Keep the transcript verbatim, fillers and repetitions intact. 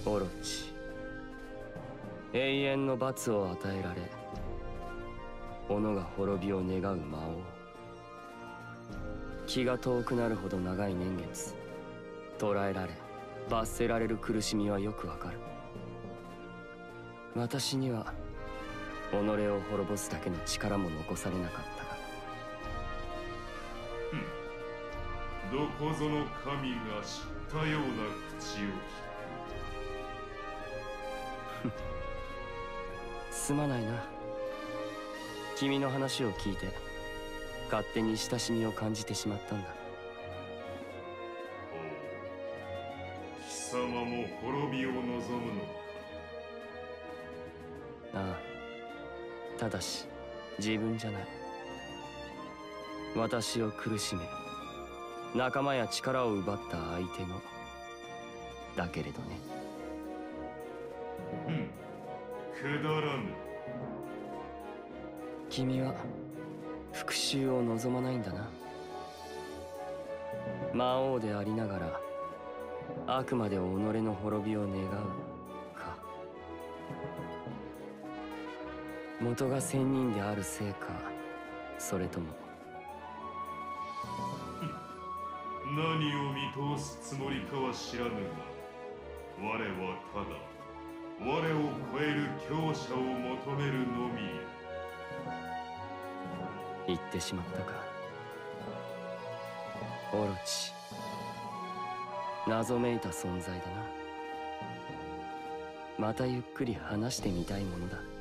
オロチ、永遠の罰を与えられ己が滅びを願う魔王。気が遠くなるほど長い年月、捕らえられ罰せられる苦しみはよくわかる。私には己を滅ぼすだけの力も残されなかったが、 どこぞの神が知ったような口を聞く。 すまないな。君の話を聞いて勝手に親しみを感じてしまったんだ。 ほう、貴様も滅びを望むのか。 ああ、ただし自分じゃない。私を苦しめ仲間や力を奪った相手のだけれどね。 ふん、くだらぬ。 君は復讐を望まないんだな。魔王でありながらあくまで己の滅びを願うか。元が仙人であるせいか、それとも何を見通すつもりかは知らぬが、我はただ我を超える強者を求めるのみよ。 言ってしまったか。オロチ、謎めいた存在だな。またゆっくり話してみたいものだ。